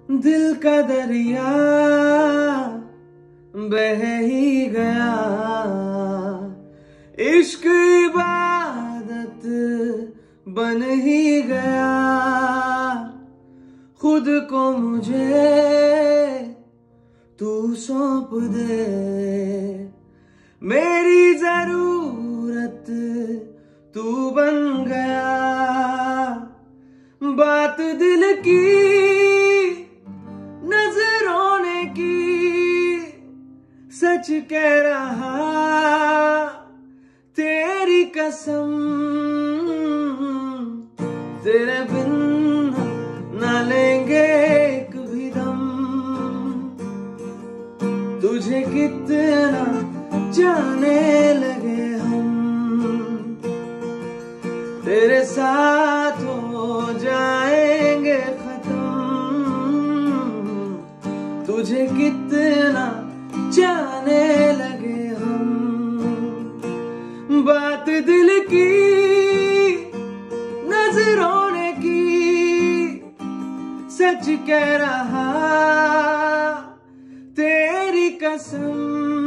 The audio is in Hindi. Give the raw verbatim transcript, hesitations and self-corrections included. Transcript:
दिल का दरिया बह ही गया, इश्क इबादत बन ही गया। खुद को मुझे तू सौंप दे, मेरी जरूरत तू बन गया। बात दिल की नजरों ने की, सच कह रहा तेरी कसम। तेरे बिन न लेंगे एक भी दम, तुझे कितना जाने लगे हम। तेरे साथ हो जाएंगे खत्म, तुझे कितना जाने लगे हम। बात दिल की नजरों ने की, सच कह रहा तेरी कसम।